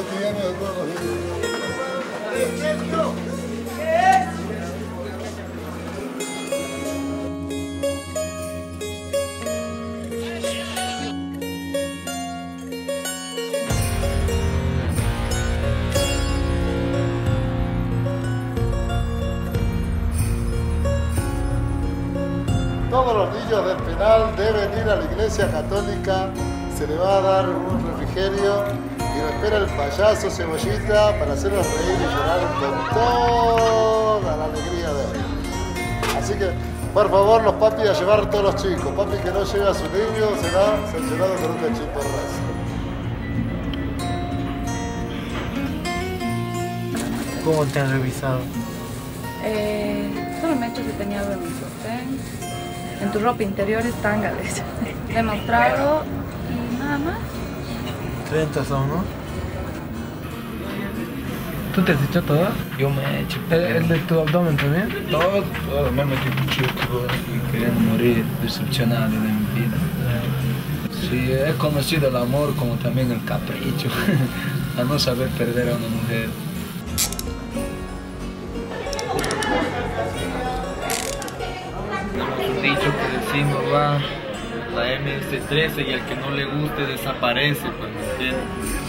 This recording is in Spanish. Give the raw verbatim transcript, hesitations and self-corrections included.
cotidiano de todos los días. Todos los niños del penal deben ir a la iglesia católica, se le va a dar un refrigerio y lo espera el payaso Cebollita para hacerlos reír y llorar con toda la alegría de él. Así que, por favor, los papis a llevar a todos los chicos. Papi que no lleve a su niño será sancionado con un cachimporrazo. ¿Cómo te han revisado? Eh, solo me he hecho que tenía algo en mi sostén. En tu ropa interior es tanga, de hecho. Le he mostrado y nada más. treinta son, ¿no? ¿Tú te has hecho todo? Yo me he hecho. ¿El, el de tu abdomen también? Todo, todo. Me he metido mucho y queriendo morir, decepcionado de mi vida. Sí, he conocido el amor como también el capricho. A no saber perder a una mujer. Hemos dicho que decimos va la M S trece y el que no le guste desaparece, pues, ¿me entiendes?